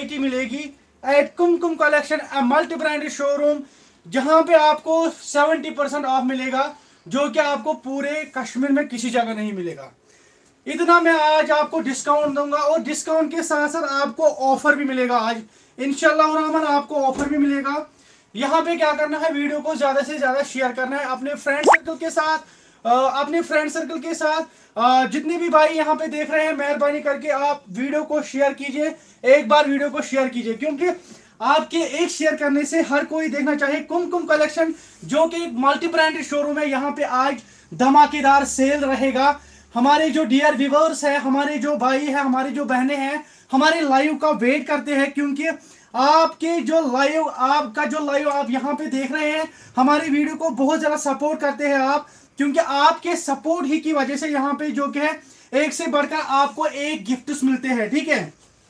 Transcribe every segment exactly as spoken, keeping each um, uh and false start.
Variety मिलेगी at Kumkum collection, multi branded showroom, जहां पे आपको सेवेंटी परसेंट ऑफ मिलेगा, जो कि आपको पूरे कश्मीर में किसी जगह नहीं मिलेगा। इतना मैं आज आपको डिस्काउंट दूंगा और डिस्काउंट के साथ साथ आपको ऑफर भी मिलेगा। आज इंशाल्लाह रहमान आपको ऑफर भी मिलेगा। यहाँ पे क्या करना है, वीडियो को ज्यादा से ज्यादा शेयर करना है अपने फ्रेंड सर्कल के साथ, अपने फ्रेंड सर्कल के साथ जितने भी भाई यहाँ पे देख रहे हैं, मेहरबानी करके आप वीडियो को शेयर कीजिए, एक बार वीडियो को शेयर कीजिए, क्योंकि आपके एक शेयर करने से हर कोई देखना चाहिए। कुमकुम कलेक्शन जो कि मल्टी ब्रांडेड शोरूम है, यहाँ पे आज धमाकेदार सेल रहेगा। हमारे जो डियर व्यूअर्स है, हमारे जो भाई है, हमारे जो बहनें हैं, हमारे लाइव का वेट करते हैं, क्योंकि आपके जो लाइव आपका जो लाइव आप यहाँ पे देख रहे हैं, हमारी वीडियो को बहुत ज्यादा सपोर्ट करते हैं आप, क्योंकि आपके सपोर्ट ही की वजह से यहाँ पे जो कि है एक से बढ़कर आपको एक गिफ्ट मिलते हैं। ठीक है,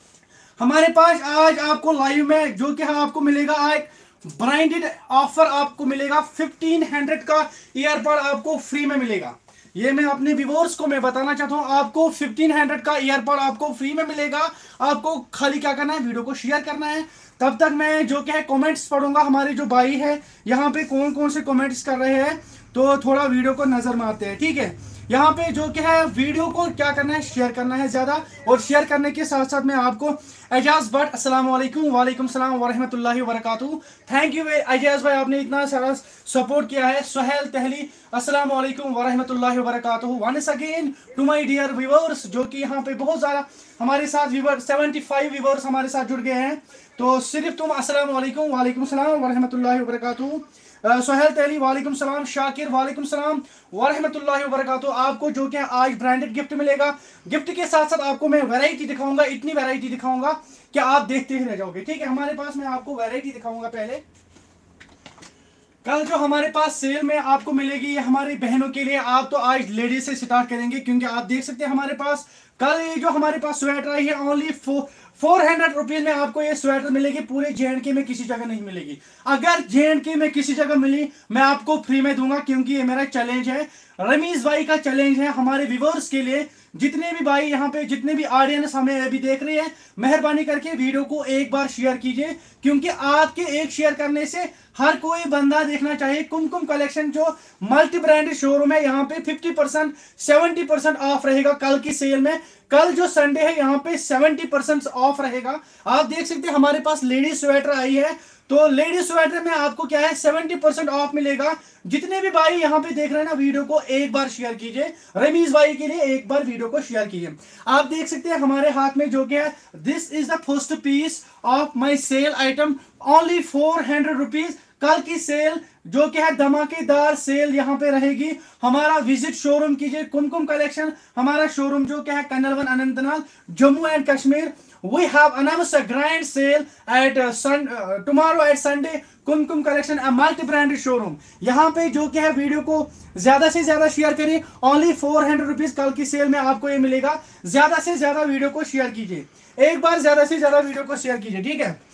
हमारे पास आज आपको लाइव में जो कि आपको मिलेगा आज ब्रांडेड ऑफर आपको मिलेगा, फिफ्टीन हंड्रेड का ईयरबड आपको फ्री में मिलेगा। ये मैं अपने व्यूअर्स को मैं बताना चाहता हूं, आपको फिफ्टीन हंड्रेड का ईयरबड आपको फ्री में मिलेगा। आपको खाली क्या करना है, वीडियो को शेयर करना है। तब तक मैं जो क्या है कमेंट्स पढ़ूंगा, हमारे जो भाई है यहाँ पे कौन कौन से कमेंट्स कर रहे हैं, तो थोड़ा वीडियो को नजर मारते हैं। ठीक है, यहाँ पे जो क्या है वीडियो को क्या करना है, शेयर करना है ज्यादा, और शेयर करने के साथ साथ मैं आपको एजाज भट्ट, अस्सलाम वालेकुम, वालेकुम सलाम व रहमतुल्लाहि व बरकातुहू। थैंक यू एजाज भाई, आपने इतना सारा सपोर्ट किया है। सुहेल तहली, अस्सलाम वालेकुम व रहमतुल्लाहि व बरकातुहू। Once again to my dear viewers, जो कि यहाँ पे बहुत सारा हमारे साथ व्यूअर सेवेंटी फाइव व्यूअर्स हमारे साथ जुड़ गए हैं, तो सिर्फ तुम अस्सलाम वालेकुम, वालेकुम सलाम व रहमतुल्लाहि व बरकातुहू। सोहेल तहली वालेकुम सलाम, शाकिर वालेकुम सलाम व रहमतुल्लाहि व बरकातुहू। आपको जो कि आज ब्रांडेड गिफ्ट मिलेगा। गिफ्ट के साथ साथ आपको मैं वैरायटी दिखाऊंगा, इतनी वैरायटी दिखाऊंगा कि आप देखते ही रह जाओगे। ठीक है, हमारे पास मैं आपको वैरायटी दिखाऊंगा। पहले कल जो हमारे पास सेल में आपको मिलेगी, ये हमारी बहनों के लिए। आप तो आज लेडीज से स्टार्ट करेंगे, क्योंकि आप देख सकते हैं हमारे पास कल ये जो हमारे पास स्वेटर आई है, only four four hundred rupees में आपको ये स्वेटर मिलेगी। पूरे जे एंड के में किसी जगह नहीं मिलेगी। अगर जे एंड के में किसी जगह मिली, मैं आपको फ्री में दूंगा, क्योंकि ये मेरा चैलेंज है, रमीज भाई का चैलेंज है हमारे व्यूअर्स के लिए। जितने भी भाई यहाँ पे, जितने भी ऑडियंस हमें अभी देख रहे हैं, मेहरबानी करके वीडियो को एक बार शेयर कीजिए, क्योंकि आपके एक शेयर करने से हर कोई बंदा देखना चाहिए। कुमकुम कलेक्शन जो मल्टी ब्रांडेड शोरूम है, यहाँ पे fifty percent seventy percent off रहेगा कल की सेल में। कल जो संडे है, यहाँ पे सेवेंटी परसेंट ऑफ रहेगा। आप देख सकते हैं हमारे पास लेडीज स्वेटर आई है, तो लेडीज स्वेटर में आपको क्या है सेवेंटी परसेंट ऑफ मिलेगा। जितने भी भाई यहाँ पे देख रहे हैं ना, वीडियो को एक बार शेयर कीजिए, रमीज भाई के लिए एक बार वीडियो को शेयर कीजिए। आप देख सकते हैं हमारे हाथ में जो क्या है, this is the first piece of my sale item, only four hundred rupees. कल की सेल जो कि है धमाकेदार सेल यहाँ पे रहेगी। हमारा विजिट शोरूम कीजिए, कुमकुम कलेक्शन। हमारा शोरूम जो क्या है Kanalwan Anantnag, Jammu and Kashmir. We have announced a grand sale at uh, sun, uh, tomorrow at Sunday, Kumkum collection a multi branded showroom। यहाँ पे जो क्या है वीडियो को ज्यादा से ज्यादा शेयर करिए, ओनली फोर हंड्रेड रुपीज कल की सेल में आपको ये मिलेगा। ज्यादा से ज्यादा वीडियो को शेयर कीजिए, एक बार ज्यादा से ज्यादा वीडियो को शेयर कीजिए। ठीक है,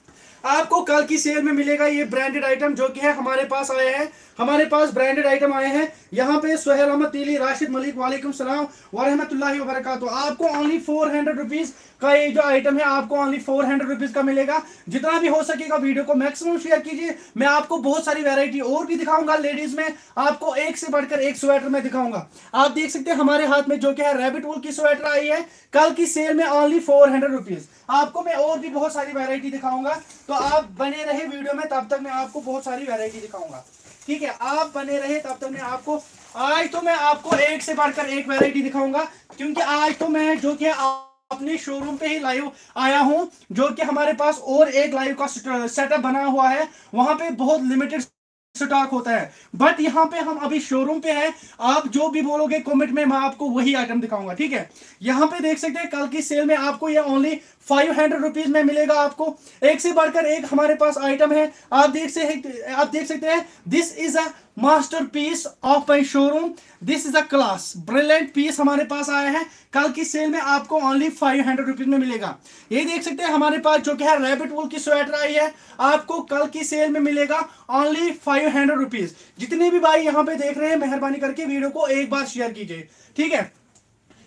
आपको कल की सेल में मिलेगा ये ब्रांडेड आइटम जो कि है हमारे पास आए हैं। हमारे पास ब्रांडेड आइटम आए हैं यहाँ पे। सोहेल अहमद तीली, राशिद मलिक, वालेकुम सलाम व रहमतुल्लाहि व बरकातुहू। आपको ओनली फोर हंड्रेड रुपीज का ये जो आइटम है, आपको ओनली फोर हंड्रेड रुपीज का मिलेगा। जितना भी हो सकेगा वीडियो को मैक्सिमम शेयर कीजिए। मैं आपको बहुत सारी वैरायटी और भी दिखाऊंगा लेडीज में, आपको एक से बढ़कर एक स्वेटर में दिखाऊंगा। आप देख सकते हैं हमारे हाथ में जो क्या है रैबिट वूल की स्वेटर आई है, कल की सेल में ओनली फोर हंड्रेड रुपीज। आपको मैं और भी बहुत सारी वैरायटी दिखाऊंगा, तो आप बने रहे वीडियो में, तब तक मैं आपको बहुत सारी वैरायटी दिखाऊंगा। ठीक है, आप बने रहे तब तक मैं आपको, आज तो मैं आपको एक से बढ़कर एक वैरायटी दिखाऊंगा, क्योंकि आज तो मैं जो कि अपने शोरूम पे ही लाइव आया हूं, जो कि हमारे पास और एक लाइव का सेटअप बना हुआ है, वहां पे बहुत लिमिटेड स्टॉक होता है। बट यहाँ पे हम अभी शोरूम पे हैं, आप जो भी बोलोगे कमेंट में, मैं आपको वही आइटम दिखाऊंगा। ठीक है, यहाँ पे देख सकते हैं कल की सेल में आपको ये ओनली फाइव हंड्रेड रुपीज में मिलेगा। आपको एक से बढ़कर एक हमारे पास आइटम है। आप देख सकते आप देख सकते हैं, this is a masterpiece of my showroom, this is a class brilliant piece हमारे पास आया है। कल की सेल में आपको ओनली फाइव हंड्रेड रुपीज में मिलेगा। ये देख सकते हैं हमारे पास जो कि है रैबिट वूल की स्वेटर आई है, आपको कल की सेल में मिलेगा ओनली फाइव हंड्रेड रुपीज। जितने भी भाई यहाँ पे देख रहे हैं, मेहरबानी करके वीडियो को एक बार शेयर कीजिए। ठीक है,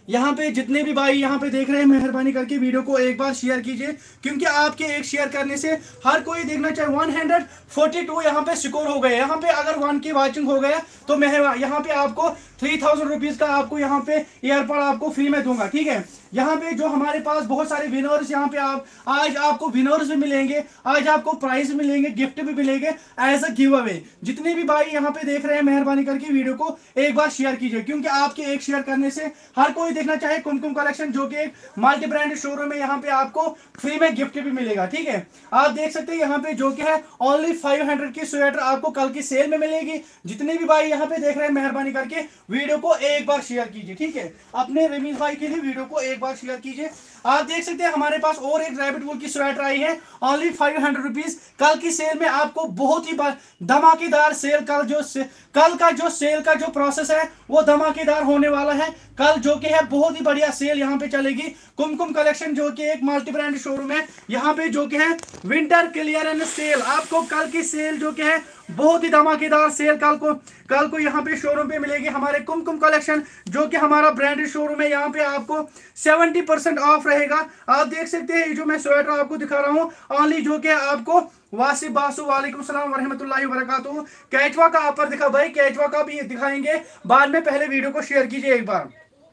यहाँ पे जितने भी भाई यहाँ पे देख रहे हैं, मेहरबानी करके वीडियो को एक बार शेयर कीजिए, क्योंकि आपके एक शेयर करने से हर कोई देखना चाहे। वन हंड्रेड फोर्टी टू यहाँ पे स्कोर हो गए। यहाँ पे अगर वन की वॉचिंग हो गया तो मैं यहाँ पे आपको थ्री थाउजेंड रुपीज का आपको यहाँ पे ईयरपॉड आपको फ्री में दूंगा, ठीक है। यहाँ पे जो हमारे पास बहुत सारे विनर्स यहाँ पे आप आज आपको विनर्स भी मिलेंगे, आज आपको प्राइज मिलेंगे, गिफ्ट भी मिलेंगे एज अ गिव अवे। जितने भी भाई यहाँ पे देख रहे हैं, मेहरबानी करके वीडियो को एक बार शेयर कीजिए, क्योंकि आपके एक शेयर करने से हर कोई देखना चाहे कुमकुम कलेक्शन, जो कि मल्टी ब्रांडेड शोरूम है, यहाँ पे आपको फ्री में गिफ्ट भी मिलेगा, ठीक है। आप देख सकते हैं यहाँ पे जो कि है ओनली फाइव हंड्रेड की स्वेटर आपको कल की सेल में मिलेगी। जितने भी भाई यहाँ पे देख रहे हैं, मेहरबानी करके वीडियो को एक बार शेयर कीजिए, ठीक है। अपने रमीज भाई के लिए वीडियो को एक बार शेयर कीजिए। आप देख सकते हैं हमारे पास और एक रैबिट वूल की स्वेटर आई है, ओनली फाइव हंड्रेड रुपीज। कल की सेल में आपको बहुत ही धमाकेदार सेल, कल जो कल का जो सेल का जो प्रोसेस है वो धमाकेदार होने वाला है। कल जो कि है बहुत ही बढ़िया सेल यहाँ पे चलेगी। कुमकुम कलेक्शन जो कि एक मल्टी ब्रांड शोरूम है, यहाँ पे जो कि है विंटर क्लियरेंस सेल, आपको कल की सेल जो कि है बहुत ही धमाकेदार सेल कल को कल को यहाँ पे शोरूम पे मिलेगी। हमारे कुमकुम कलेक्शन जो कि हमारा ब्रांडेड शोरूम है, यहाँ पे आपको सेवेंटी परसेंट ऑफ रहेगा। आप देख सकते हैं ये जो मैं स्वेटर आपको दिखा रहा हूँ, ओनली जो कि आपको वासिफ बासु वालेकुम सलाम वरहमतुल्लाहि वबरकातुहू। कैचवा का ऑफर दिखा भाई, कैचवा का भी दिखाएंगे बाद में, पहले वीडियो को शेयर कीजिए एक बार।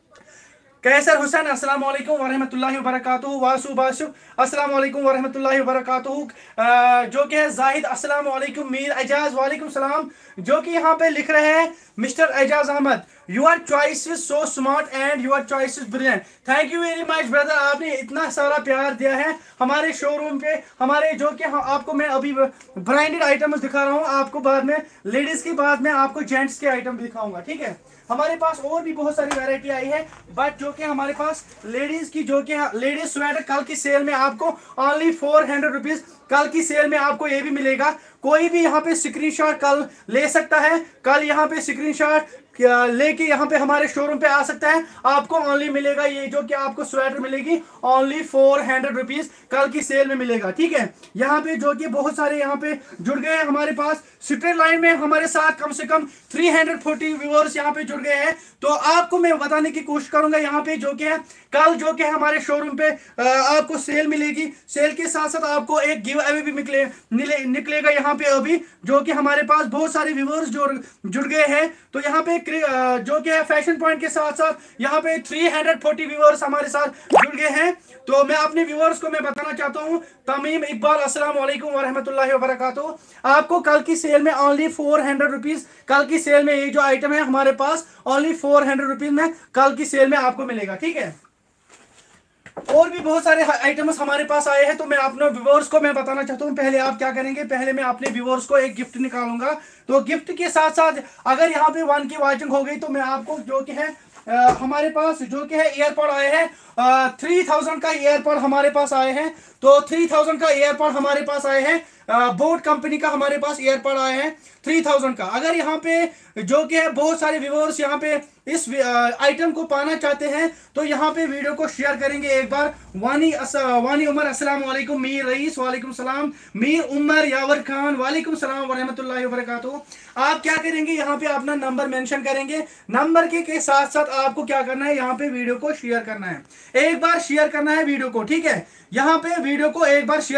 कैसर हुसैन अस्सलाम वालेकुम वरहमतुल्लाहि वबरकातुहू। वासु बासु अस्सलाम वालेकुम वरहमतुल्लाहि वबरकातुहू। जो कि है जाहिद अस्सलाम वालेकुम। मीर एजाज वालेकुम सलाम। जो कि यहाँ पे लिख रहे हैं mister Ejaz Ahmad, your choice is so smart and your choice is brilliant. Thank you very much brother, आपने इतना सारा प्यार दिया है हमारे शोरूम पे। हमारे जो कि आपको मैं अभी ब्रांडेड आइटम्स दिखा रहा हूँ, आपको बाद में लेडीज की बाद में आपको जेंट्स के आइटम दिखाऊंगा, ठीक है। हमारे पास और भी बहुत सारी वैरायटी आई है, बट जो कि हमारे पास लेडीज की जो कि लेडीज स्वेटर कल की सेल में आपको ओनली फोर हंड्रेड रुपीज कल की सेल में आपको ये भी मिलेगा। कोई भी यहाँ पे स्क्रीनशॉट कल ले सकता है, कल यहाँ पे स्क्रीनशॉट लेके यहाँ पे हमारे शोरूम पे आ सकता है। आपको ओनली मिलेगा ये जो कि आपको स्वेटर मिलेगी ओनली फोर हंड्रेड रुपीज कल की सेल में मिलेगा, ठीक है। यहाँ पे जो कि बहुत सारे यहाँ पे जुड़ गए हैं हमारे पास स्ट्रेट लाइन में, हमारे साथ कम से कम थ्री हंड्रेड फोर्टी व्यूअर्स यहाँ पे जुड़ गए हैं। तो आपको मैं बताने की कोशिश करूंगा यहाँ पे जो कि है कल जो कि हमारे शोरूम पे आपको सेल मिलेगी। सेल के साथ साथ आपको एक गिव अवे भी निकले निकलेगा यहाँ पे अभी, जो कि हमारे पास बहुत सारे व्यूअर्स जुड़ जुड़ गए हैं। तो यहाँ पे जो कि है फैशन पॉइंट के साथ साथ यहाँ पे थ्री हंड्रेड फोर्टी व्यूअर्स हमारे साथ जुड़ गए हैं। तो मैं अपने व्यूअर्स को मैं बताना चाहता हूँ, तमीम इकबाल अस्सलाम वालेकुम वरहमतुल्लाहि वबरकातुहू। आपको कल की सेल में ओनली फोर हंड्रेड रुपीज कल की सेल में ये जो आइटम है हमारे पास ओनली फोर हंड्रेड रुपीज में कल की सेल में आपको मिलेगा, ठीक है। और भी बहुत सारे आइटम्स हमारे पास आए हैं, तो मैं अपने व्यूअर्स को मैं बताना चाहता हूँ। पहले आप क्या करेंगे, पहले मैं अपने व्यूअर्स को एक गिफ्ट निकालूंगा। तो गिफ्ट के साथ साथ अगर यहाँ पे वन की वॉचिंग हो गई तो मैं आपको जो कि है आ, हमारे पास जो कि है ईयरपॉड आए हैं, थ्री थाउजेंड का ईयरपॉड हमारे पास आए हैं। तो थ्री थाउजेंड का ईयरपॉड हमारे पास आए हैं, बोट कंपनी का हमारे पास ईयरपॉड आए हैं थ्री थाउजेंड का। अगर यहाँ पे जो कि है बहुत सारे व्यूअर्स यहाँ पे इस आइटम को पाना चाहते हैं तो यहाँ पे वीडियो को शेयर करेंगे एक बार। वानी वानी उमर अस्सलाम वालेकुम। मीर रईस वालेकुम सलाम। मीर उमर यावर खान वालेकुम सलाम वरहमतुल्लाहि वबरकातुहू। आप क्या करेंगे, यहाँ पे अपना नंबर मेंशन करेंगे। नंबर के, के साथ साथ आपको क्या करना है, यहाँ पे वीडियो को शेयर करना है, एक बार शेयर करना है वीडियो को, ठीक है। यहाँ पे वीडियो को एक बार शेयर